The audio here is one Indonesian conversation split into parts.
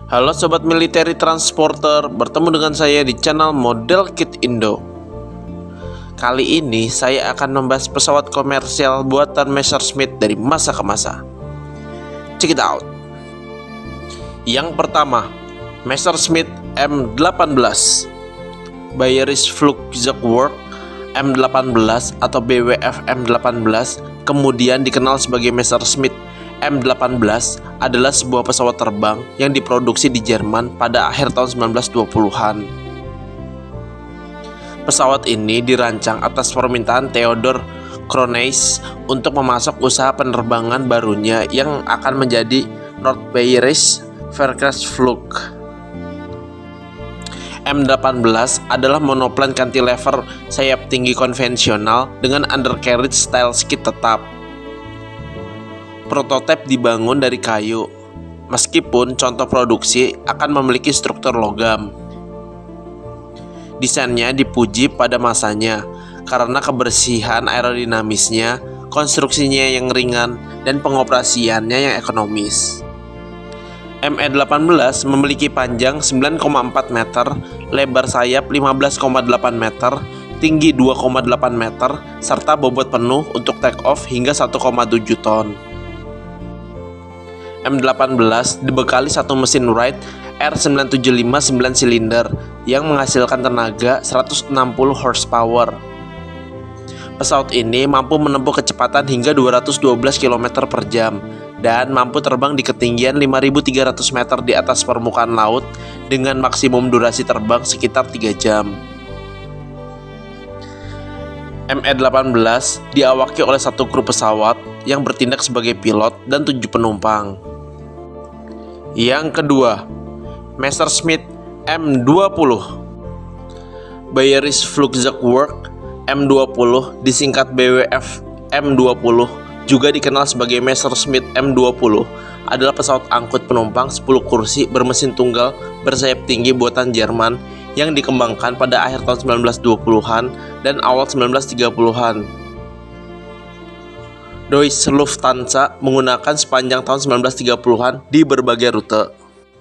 Halo Sobat Military Transporter, bertemu dengan saya di channel Model Kit Indo. Kali ini saya akan membahas pesawat komersial buatan Messerschmitt dari masa ke masa. Check it out. Yang pertama, Messerschmitt M18 Bayerische Flugzeugwerke M18 atau BWF M18, kemudian dikenal sebagai Messerschmitt M18, adalah sebuah pesawat terbang yang diproduksi di Jerman pada akhir tahun 1920-an. Pesawat ini dirancang atas permintaan Theodor Kroneis untuk memasok usaha penerbangan barunya yang akan menjadi Nordbayerische Verkehrsflug. M18 adalah monoplane cantilever sayap tinggi konvensional dengan undercarriage style skid tetap. Prototipe dibangun dari kayu, meskipun contoh produksi akan memiliki struktur logam. Desainnya dipuji pada masanya karena kebersihan aerodinamisnya, konstruksinya yang ringan, dan pengoperasiannya yang ekonomis. ME-18 memiliki panjang 9,4 meter, lebar sayap 15,8 meter, tinggi 2,8 meter, serta bobot penuh untuk take off hingga 1,7 ton. M18 dibekali satu mesin Wright R975 9 silinder yang menghasilkan tenaga 160 horsepower. Pesawat ini mampu menempuh kecepatan hingga 212 km per jam dan mampu terbang di ketinggian 5.300 meter di atas permukaan laut dengan maksimum durasi terbang sekitar 3 jam. ME-18 diawaki oleh satu kru pesawat yang bertindak sebagai pilot dan 7 penumpang. Yang kedua, Messerschmitt M20 Bayerische Flugzeugwerke M20, disingkat BWF M20, juga dikenal sebagai Messerschmitt M20, adalah pesawat angkut penumpang 10 kursi bermesin tunggal bersayap tinggi buatan Jerman yang dikembangkan pada akhir tahun 1920-an dan awal 1930-an. Deutsche Lufthansa menggunakan sepanjang tahun 1930-an di berbagai rute.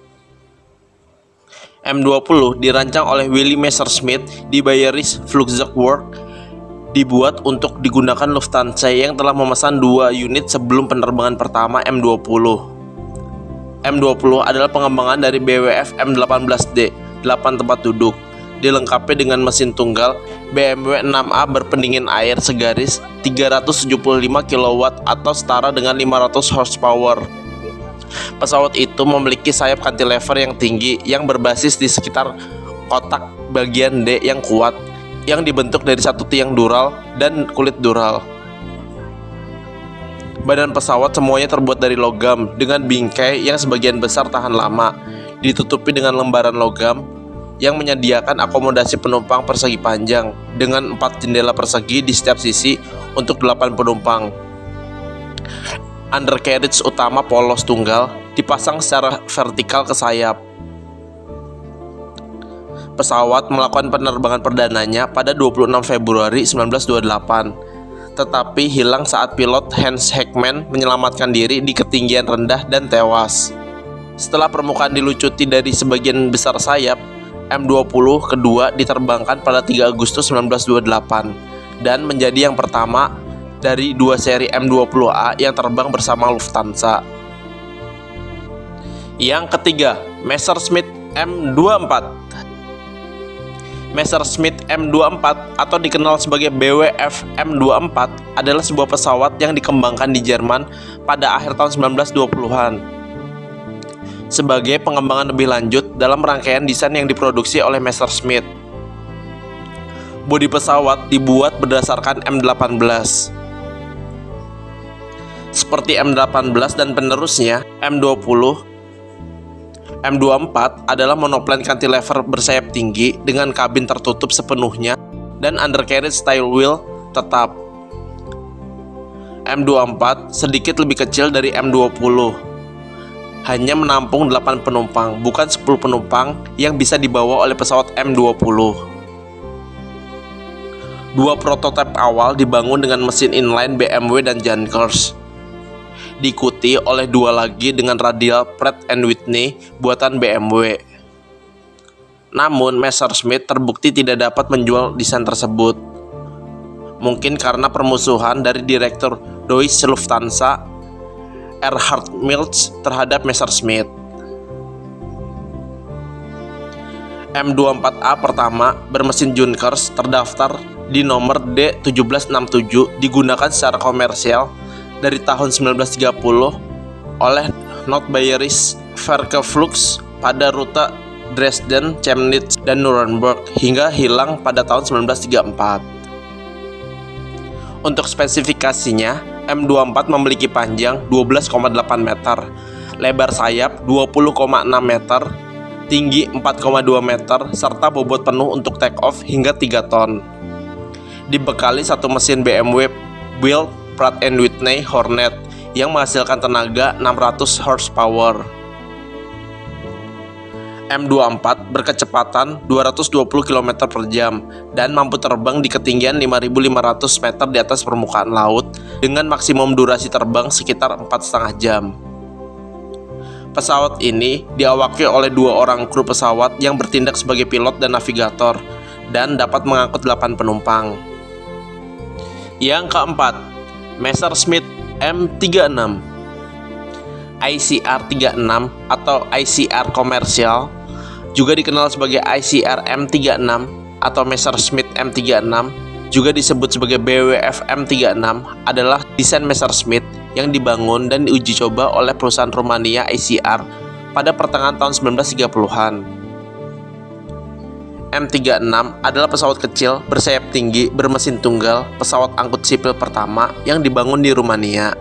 M20 dirancang oleh Willy Messerschmitt di Bayerische Flugzeugwerke, dibuat untuk digunakan Lufthansa yang telah memesan 2 unit sebelum penerbangan pertama M20. M20 adalah pengembangan dari BWF M18D, 8 tempat duduk, dilengkapi dengan mesin tunggal BMW 6A berpendingin air segaris 375 kW atau setara dengan 500 horsepower. Pesawat itu memiliki sayap cantilever yang tinggi yang berbasis di sekitar kotak bagian D yang kuat, yang dibentuk dari satu tiang dural dan kulit dural. Badan pesawat semuanya terbuat dari logam dengan bingkai yang sebagian besar tahan lama, ditutupi dengan lembaran logam yang menyediakan akomodasi penumpang persegi panjang dengan 4 jendela persegi di setiap sisi untuk 8 penumpang. Undercarriage utama polos tunggal dipasang secara vertikal ke sayap. Pesawat melakukan penerbangan perdananya pada 26 Februari 1928, tetapi hilang saat pilot Hans Heckmann menyelamatkan diri di ketinggian rendah dan tewas. Setelah permukaan dilucuti dari sebagian besar sayap, M20 kedua diterbangkan pada 3 Agustus 1928 dan menjadi yang pertama dari 2 seri M20A yang terbang bersama Lufthansa. Yang ketiga, Messerschmitt M24. Messerschmitt M24 atau dikenal sebagai BWF M24 adalah sebuah pesawat yang dikembangkan di Jerman pada akhir tahun 1920-an. Sebagai pengembangan lebih lanjut dalam rangkaian desain yang diproduksi oleh Messerschmitt, bodi pesawat dibuat berdasarkan M18. Seperti M18 dan penerusnya, M24 adalah monoplane cantilever bersayap tinggi dengan kabin tertutup sepenuhnya dan undercarriage style wheel tetap. M24 sedikit lebih kecil dari M20, hanya menampung 8 penumpang, bukan 10 penumpang yang bisa dibawa oleh pesawat M20. 2 prototipe awal dibangun dengan mesin inline BMW dan Junkers. diikuti oleh dua lagi dengan radial Pratt & Whitney buatan BMW. Namun Messerschmitt terbukti tidak dapat menjual desain tersebut. Mungkin karena permusuhan dari Direktur Deutsche Lufthansa Erhard Milch terhadap Messerschmitt. M24A pertama bermesin Junkers terdaftar di nomor D1767 digunakan secara komersial dari tahun 1930 oleh Nordbayerische Verkehrsflug pada rute Dresden, Chemnitz, dan Nuremberg hingga hilang pada tahun 1934. Untuk spesifikasinya, M24 memiliki panjang 12,8 meter, lebar sayap 20,6 meter, tinggi 4,2 meter, serta bobot penuh untuk take off hingga 3 ton. Dibekali satu mesin BMW build Pratt & Whitney Hornet yang menghasilkan tenaga 600 horsepower. M24 berkecepatan 220 km per jam dan mampu terbang di ketinggian 5.500 meter di atas permukaan laut dengan maksimum durasi terbang sekitar 4,5 jam. Pesawat ini diawaki oleh 2 orang kru pesawat yang bertindak sebagai pilot dan navigator dan dapat mengangkut 8 penumpang. Yang keempat, Messerschmitt M36. ICR 36 atau ICR komersial, juga dikenal sebagai ICR M36 atau Messerschmitt M36, juga disebut sebagai BWF M36, adalah desain Messerschmitt yang dibangun dan diuji coba oleh perusahaan Rumania ICR pada pertengahan tahun 1930-an. M36 adalah pesawat kecil bersayap tinggi bermesin tunggal, pesawat angkut sipil pertama yang dibangun di Rumania.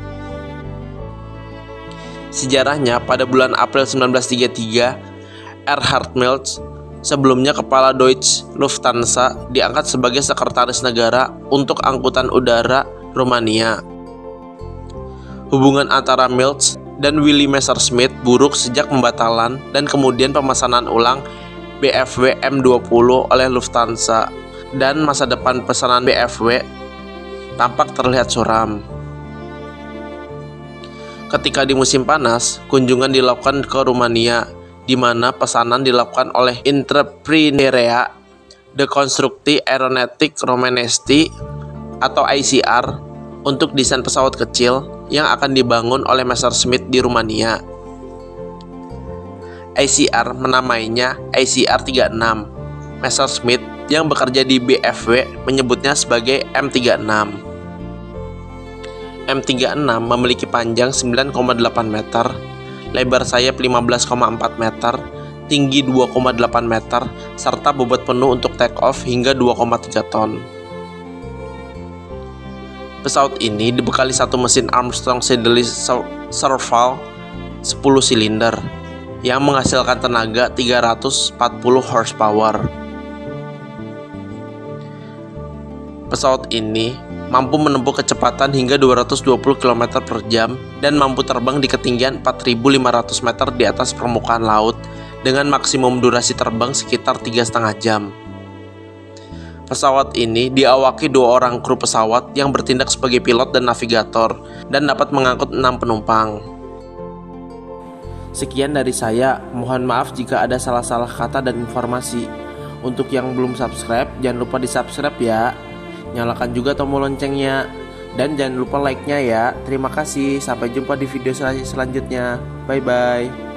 Sejarahnya, pada bulan April 1933, Erhard Milch, sebelumnya kepala Deutsche Lufthansa, diangkat sebagai sekretaris negara untuk angkutan udara Rumania. Hubungan antara Milch dan Willy Messerschmitt buruk sejak pembatalan dan kemudian pemesanan ulang BFW M20 oleh Lufthansa, dan masa depan pesanan BFW tampak terlihat suram. Ketika di musim panas, kunjungan dilakukan ke Rumania, di mana pesanan dilakukan oleh Intrepreneurea de Constructie Aeronautique Romanesque atau ICR untuk desain pesawat kecil yang akan dibangun oleh Messerschmitt di Rumania. ICR menamainya ICR 36. Messerschmitt yang bekerja di BFW menyebutnya sebagai M36. M36 memiliki panjang 9,8 meter, lebar sayap 15,4 meter, tinggi 2,8 meter, serta bobot penuh untuk take off hingga 2,3 ton. Pesawat ini dibekali satu mesin Armstrong Siddeley Serval 10 silinder yang menghasilkan tenaga 340 horsepower. Pesawat ini mampu menempuh kecepatan hingga 220 km per jam dan mampu terbang di ketinggian 4.500 meter di atas permukaan laut dengan maksimum durasi terbang sekitar 3,5 jam. Pesawat ini diawaki 2 orang kru pesawat yang bertindak sebagai pilot dan navigator dan dapat mengangkut 6 penumpang. Sekian dari saya, mohon maaf jika ada salah-salah kata dan informasi. Untuk yang belum subscribe, jangan lupa di subscribe ya. Nyalakan juga tombol loncengnya. Dan jangan lupa like-nya ya. Terima kasih, sampai jumpa di video selanjutnya. Bye-bye.